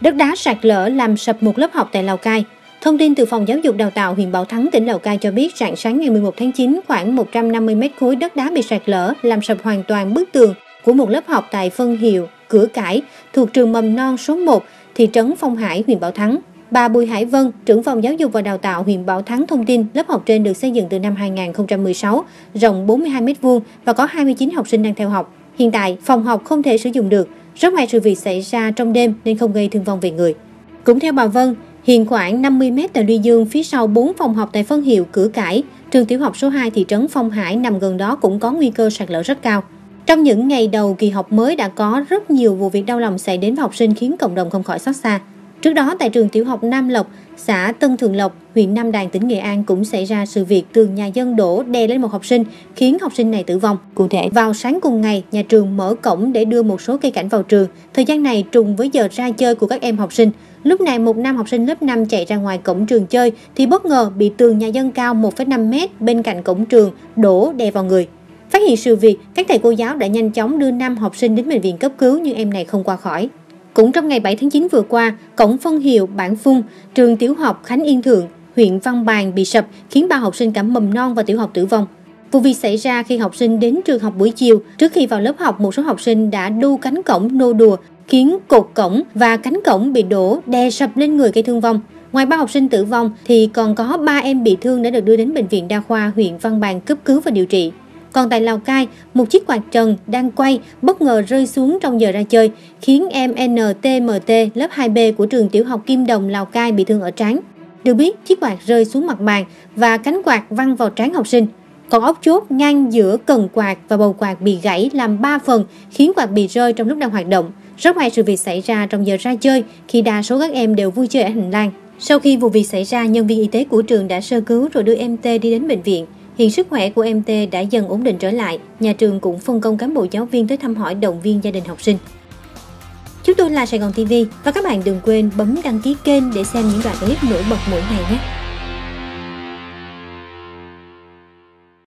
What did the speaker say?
Đất đá sạt lở làm sập một lớp học tại Lào Cai. Thông tin từ Phòng Giáo dục Đào tạo huyện Bảo Thắng, tỉnh Lào Cai cho biết rạng sáng ngày 11 tháng 9, khoảng 150 mét khối đất đá bị sạt lở làm sập hoàn toàn bức tường của một lớp học tại phân hiệu Cửa Cải thuộc trường mầm non số 1, thị trấn Phong Hải, huyện Bảo Thắng. Bà Bùi Hải Vân, trưởng phòng Giáo dục và Đào tạo huyện Bảo Thắng thông tin lớp học trên được xây dựng từ năm 2016, rộng 42 m² và có 29 học sinh đang theo học. Hiện tại, phòng học không thể sử dụng được. Rất may sự việc xảy ra trong đêm nên không gây thương vong về người. Cũng theo bà Vân, hiện khoảng 50 m tại Luy Dương, phía sau 4 phòng học tại phân hiệu Cửa Cải, trường tiểu học số 2 thị trấn Phong Hải nằm gần đó cũng có nguy cơ sạt lở rất cao. Trong những ngày đầu kỳ học mới đã có rất nhiều vụ việc đau lòng xảy đến với học sinh khiến cộng đồng không khỏi xót xa. Trước đó tại trường tiểu học Nam Lộc, xã Tân Thượng Lộc, huyện Nam Đàn, tỉnh Nghệ An cũng xảy ra sự việc tường nhà dân đổ đè lên một học sinh khiến học sinh này tử vong. Cụ thể, vào sáng cùng ngày, nhà trường mở cổng để đưa một số cây cảnh vào trường. Thời gian này trùng với giờ ra chơi của các em học sinh. Lúc này một nam học sinh lớp 5 chạy ra ngoài cổng trường chơi thì bất ngờ bị tường nhà dân cao 1,5 m bên cạnh cổng trường đổ đè vào người. Phát hiện sự việc, các thầy cô giáo đã nhanh chóng đưa 5 học sinh đến bệnh viện cấp cứu nhưng em này không qua khỏi. Cũng trong ngày 7 tháng 9 vừa qua, cổng phân hiệu Bản Phung, trường tiểu học Khánh Yên Thượng, huyện Văn Bàn bị sập khiến 3 học sinh cả mầm non và tiểu học tử vong. Vụ việc xảy ra khi học sinh đến trường học buổi chiều. Trước khi vào lớp học, một số học sinh đã đu cánh cổng nô đùa, khiến cột cổng và cánh cổng bị đổ đè sập lên người gây thương vong. Ngoài 3 học sinh tử vong thì còn có 3 em bị thương đã được đưa đến bệnh viện đa khoa huyện Văn Bàn cấp cứu và điều trị. Còn tại Lào Cai, một chiếc quạt trần đang quay bất ngờ rơi xuống trong giờ ra chơi, khiến em NTMT lớp 2B của trường tiểu học Kim Đồng, Lào Cai bị thương ở trán. Được biết, chiếc quạt rơi xuống mặt bàn và cánh quạt văng vào trán học sinh. Còn ốc chốt ngang giữa cần quạt và bầu quạt bị gãy làm 3 phần, khiến quạt bị rơi trong lúc đang hoạt động. Rất may sự việc xảy ra trong giờ ra chơi khi đa số các em đều vui chơi ở hành lang. Sau khi vụ việc xảy ra, nhân viên y tế của trường đã sơ cứu rồi đưa em T đi đến bệnh viện. Hiện sức khỏe của em T đã dần ổn định trở lại. Nhà trường cũng phân công cán bộ giáo viên tới thăm hỏi, động viên gia đình học sinh. Chúng tôi là Sài Gòn TV và các bạn đừng quên bấm đăng ký kênh để xem những đoạn clip nổi bật mỗi ngày nhé.